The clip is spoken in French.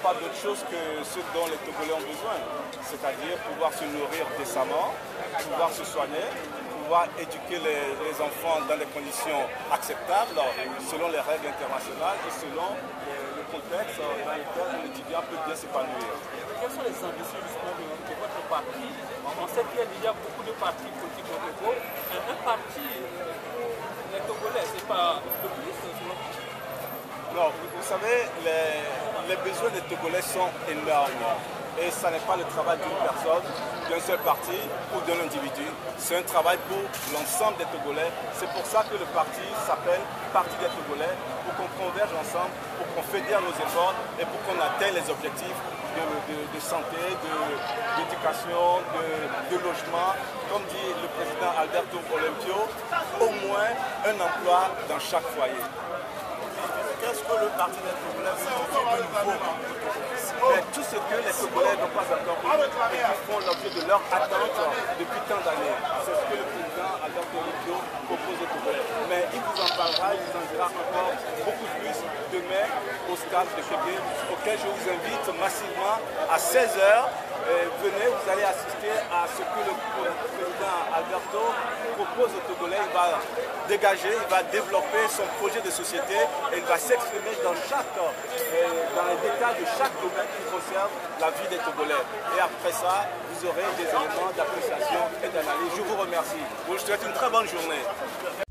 pas d'autre chose que ce dont les Togolais ont besoin, c'est-à-dire pouvoir se nourrir décemment, pouvoir se soigner, pouvoir éduquer les enfants dans des conditions acceptables, selon les règles internationales et selon le contexte dans lequel un étudiant peut bien s'épanouir. Quelles sont les ambitions justement de votre parti? On sait qu'il y a déjà beaucoup de partis politiques au Togo. Un parti pour les Togolais, c'est pas le plus selon vous? Non, vous savez, les besoins des Togolais sont énormes. Et ça n'est pas le travail d'une personne, d'un seul parti ou d'un individu. C'est un travail pour l'ensemble des Togolais. C'est pour ça que le parti s'appelle Parti des Togolais, pour qu'on converge ensemble, pour qu'on fédère nos efforts et pour qu'on atteigne les objectifs de santé, d'éducation, de logement. Comme dit le président Alberto Olympio, au moins un emploi dans chaque foyer. Qu'est-ce que le Parti des Togolais fait de nouveau? Tout ce que les Togolais n'ont pas encore eu et qui font l'objet de leur attente depuis tant d'années. C'est ce que le président Alberto Olympio propose aux Togolais. Mais il vous en parlera, il vous en dira encore beaucoup plus demain au stade de Kéké, auquel je vous invite massivement à 16 h. Venez, vous allez assister à ce que le président Alberto propose aux Togolais. Il va dégager, il va développer son projet de société et il va s'exprimer dans les détails de chaque domaine qui concerne la vie des Togolais. Et après ça, vous aurez des éléments d'appréciation et d'analyse. Je vous remercie. Je vous souhaite une très bonne journée.